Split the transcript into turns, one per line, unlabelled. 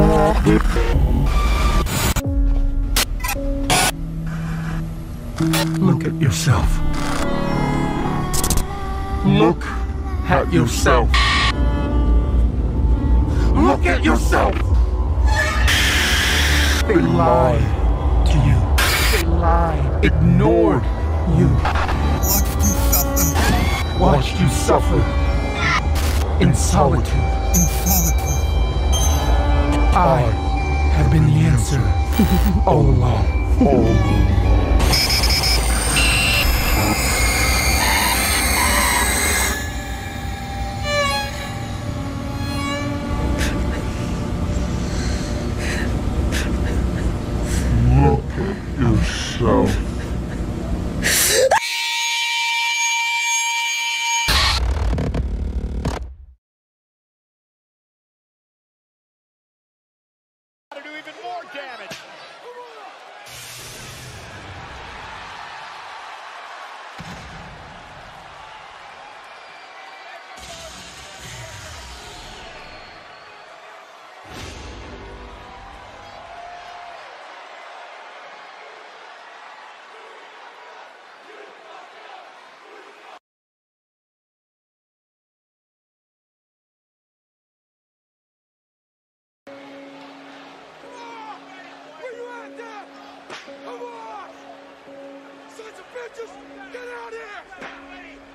Look at yourself. Look at yourself. Look at yourself. They lied to you. They lied, ignored you. Watched you suffer in solitude. I have been the answer all along. Look at yourself.
To do even more damage. Come on! Sons of bitches, get out here!